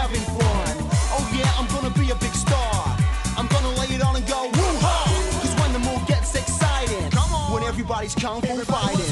having fun. Oh yeah, I'm gonna be a big star. I'm gonna lay it on and go woo-ha! Cause when the mood gets exciting, come on, when everybody's kung fu fighting.